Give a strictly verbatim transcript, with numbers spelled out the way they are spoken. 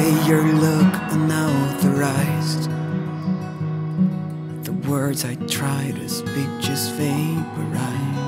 say your look unauthorized. The words I try to speak just vaporize.